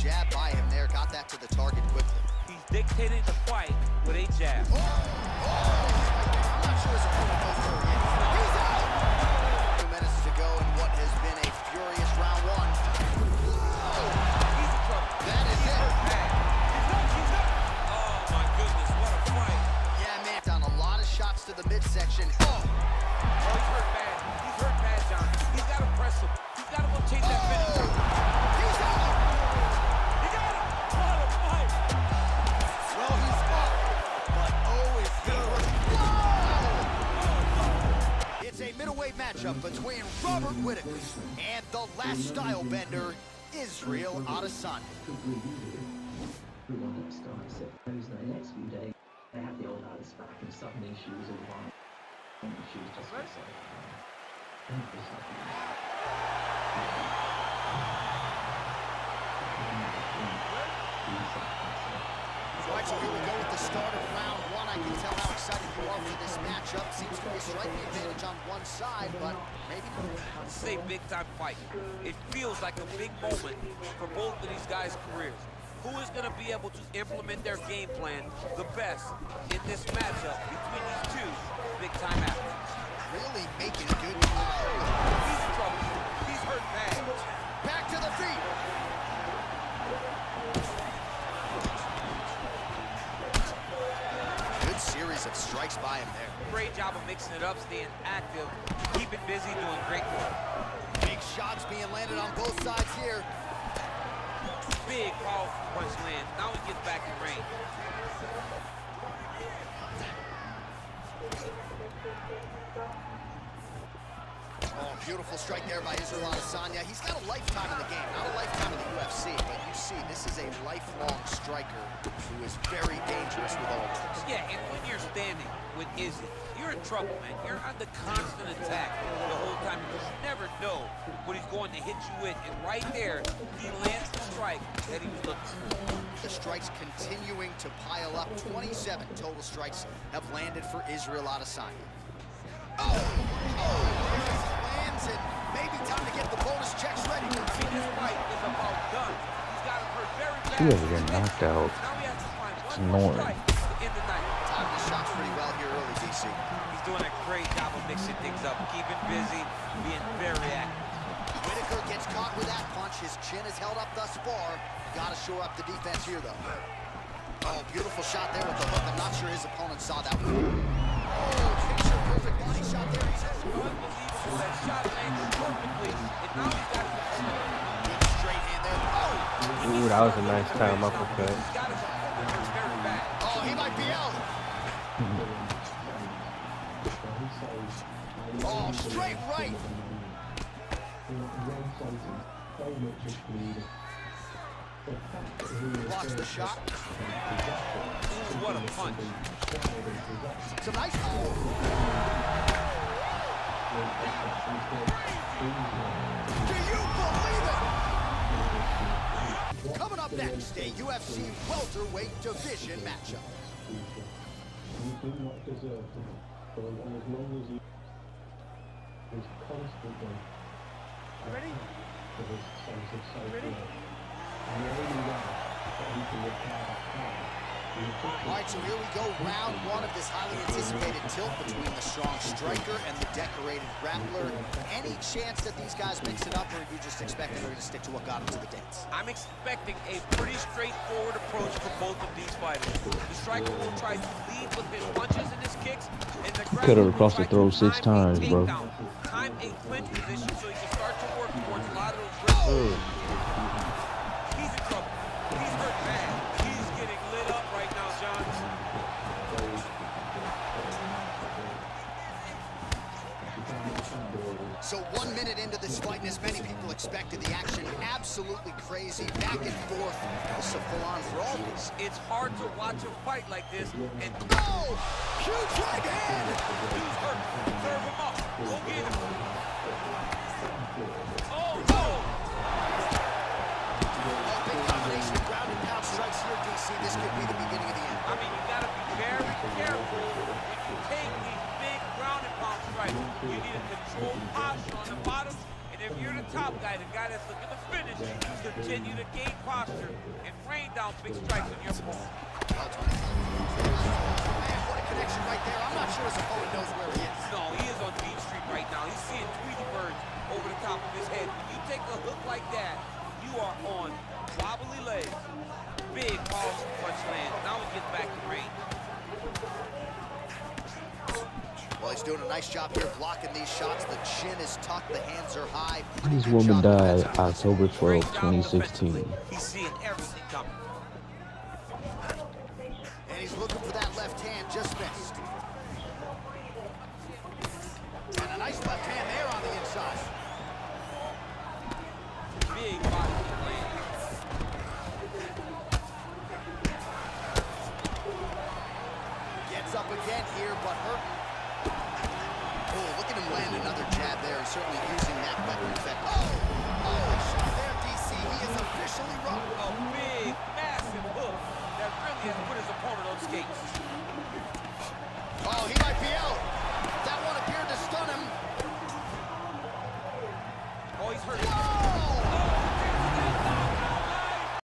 jab by him there, got that to the target quickly. He's dictating the fight with a jab. Oh! I'm not sure his opponent knows where he is. He's out! 2 minutes to go in what has been a furious round one. He's in trouble. That is it. He's up. Oh, my goodness, what a fight. Yeah, man, down a lot of shots to the midsection. Oh, He's hurt bad. He's hurt bad, John. He's got to press him. He's got to go chase that finish. he's out! He got him. What a fight. Well, he's up, but oh, is he hurt. It's a middleweight matchup between Robert Whittaker and the last style bender, Israel Adesanya. Everyone that starts it knows that the next few days they have the old Alice back and suddenly she was all right. And she was just like, All right, so here we go with the start of round one. I can tell how excited you are for this matchup. Seems to be a striking advantage on one side, but maybe not. This is a big-time fight. It feels like a big moment for both of these guys' careers. Who is going to be able to implement their game plan the best in this matchup between these two big-time athletes? Really making good. He's in trouble. He's hurt bad. Back to the feet. Good series of strikes by him there. Great job of mixing it up, staying active, keeping busy, doing great work. Big shots being landed on both sides here. Big, powerful punch lands. Now he gets back in range. Oh, beautiful strike there by Israel Adesanya. He's got a lifetime in the game, not a lifetime in the UFC, but you see, this is a lifelong striker who is very dangerous with all this. Yeah, and when you're standing with Izzy, you're in trouble, man. You're on the constant attack the whole time because you never know what he's going to hit you with. And right there, he lands the strike that he was looking for. The strikes continuing to pile up. 27 total strikes have landed for Israel Adesanya. Lands, and maybe time to get the bonus checks ready. See, this fight is about guns. He's got him hurt very bad. He ever get knocked out? Now he has to find It's one more annoying. strike to end the night. Time the shots pretty well here early, DC. He's doing a great job of mixing things up, keeping busy, being very active. Whittaker gets caught with that punch. His chin is held up thus far. Got to shore up the defense here, though. Oh, beautiful shot there with the hook. I'm not sure his opponent saw that one. Oh, picture perfect body shot there. Unbelievable. That shot landed perfectly, and now he's got his opponent. Good straight hand there. Oh! Ooh, that was a nice time uppercut. He's got his opponent hurt very bad. Oh, he might be out. Oh, straight right. Blocks the shot. Ooh, what a punch. Some nice. Do you believe it? Coming up next, a UFC welterweight division matchup. You do not deserve to. But as long as you is constantly ready for this sense of safety. And the only way that you can repair that power. All right, so here we go, round one of this highly anticipated tilt between the strong striker and the decorated grappler. Any chance that these guys mix it up, or are you just expecting they're going to stick to what got them to the dance? I'm expecting a pretty straightforward approach from both of these fighters. The striker will try to lead with his punches and his kicks, and the Cut her grappler will across the try throat to 6 times, bro. Time a clinch position so he can start to work towards a lot of those wrists. He's in trouble. He's hurt bad. He's getting lit up right now, John. So 1 minute into this fight, and as many people expected, the action absolutely crazy, back and forth. It's a full-on brawl. It's hard to watch a fight like this and Oh! Huge right hand! he's hurt. Serve him up. Go get him. Oh, no! A big combination of ground and pound strikes here, DC. This could be the beginning of the end. I mean, you got to be very careful when you take these big ground and pound strikes. You need a controlled posture on the bottom, and if you're the top guy, the guy that's looking to finish, continue to gain posture and rain down big strikes on your opponent. Man, what a connection right there. I'm not sure his opponent knows where he is. No, he is on Beach Street right now. He's seeing Tweety birds over the top of his head. When you take a hook like that, you are on wobbly legs. Big powerful punch lands. Now he gets back to range. Well, he's doing a nice job here blocking these shots. The chin is tucked, the hands are high. This woman died October 12, 2016. He's seeing everything coming. And he's looking for that left hand, just missed. And a nice left hand there on the inside. Big body land. Gets up again here, but hurt. Oh, look at him land another jab there. He's certainly using that weapon effect. Oh, shot there, DC. He is officially rocked. A big, massive hook that really has put his opponent on skates. Oh, he might be out. That one appeared to stun him. Oh, he's hurt.